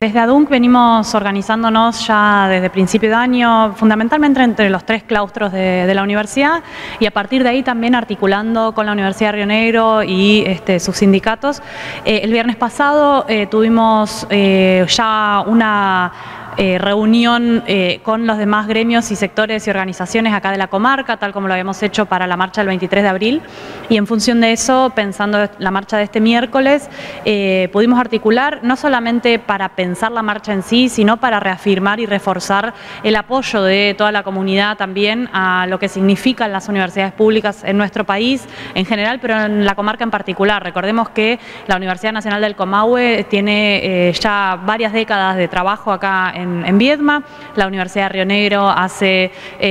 Desde ADUNC venimos organizándonos ya desde principio de año, fundamentalmente entre los 3 claustros de la universidad, y a partir de ahí también articulando con la Universidad de Río Negro y sus sindicatos. El viernes pasado tuvimos ya una reunión con los demás gremios y sectores y organizaciones acá de la comarca, tal como lo habíamos hecho para la marcha del 23 de abril, y en función de eso, pensando la marcha de este miércoles, pudimos articular no solamente para pensar la marcha en sí, sino para reafirmar y reforzar el apoyo de toda la comunidad también a lo que significan las universidades públicas en nuestro país en general, pero en la comarca en particular. Recordemos que la Universidad Nacional del Comahue tiene ya varias décadas de trabajo acá en Viedma. La Universidad de Río Negro hace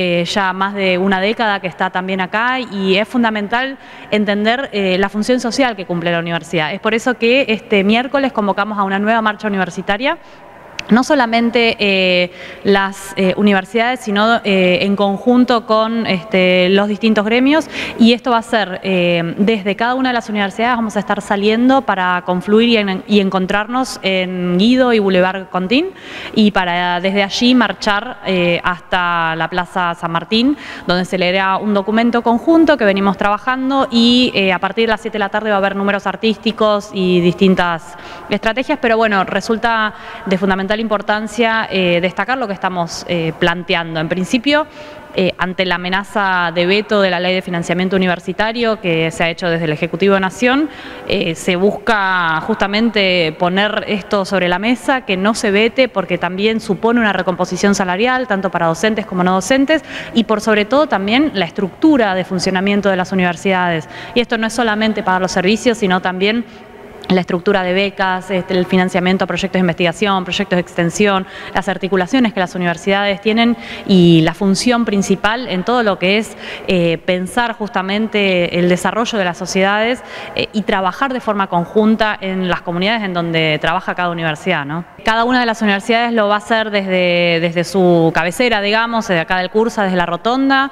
ya más de una década que está también acá, y es fundamental entender la función social que cumple la universidad. Es por eso que este miércoles convocamos a una nueva marcha universitaria. No solamente las universidades, sino en conjunto con los distintos gremios, y esto va a ser desde cada una de las universidades. Vamos a estar saliendo para confluir y encontrarnos en Guido y Boulevard Contín, y para desde allí marchar hasta la Plaza San Martín, donde se leerá un documento conjunto que venimos trabajando, y a partir de las 7 de la tarde va a haber números artísticos y distintas estrategias, pero bueno, resulta de fundamental importancia destacar lo que estamos planteando. En principio, ante la amenaza de veto de la Ley de Financiamiento Universitario que se ha hecho desde el Ejecutivo de Nación, se busca justamente poner esto sobre la mesa, que no se vete, porque también supone una recomposición salarial, tanto para docentes como no docentes, y por sobre todo también la estructura de funcionamiento de las universidades. Y esto no es solamente pagar los servicios, sino también la estructura de becas, el financiamiento a proyectos de investigación, proyectos de extensión, las articulaciones que las universidades tienen, y la función principal en todo lo que es pensar justamente el desarrollo de las sociedades y trabajar de forma conjunta en las comunidades en donde trabaja cada universidad, ¿no? Cada una de las universidades lo va a hacer desde su cabecera, digamos, desde acá del Cursa, desde la Rotonda,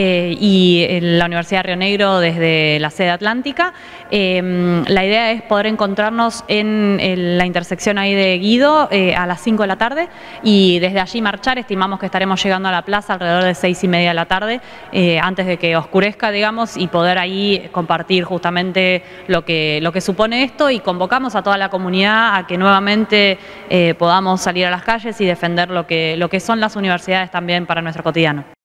y la Universidad de Río Negro desde la sede atlántica. La idea es poder encontrarnos en la intersección ahí de Guido a las 5 de la tarde, y desde allí marchar. Estimamos que estaremos llegando a la plaza alrededor de 6:30 de la tarde, antes de que oscurezca, digamos, y poder ahí compartir justamente lo que supone esto, y convocamos a toda la comunidad a que nuevamente podamos salir a las calles y defender lo que son las universidades también para nuestro cotidiano.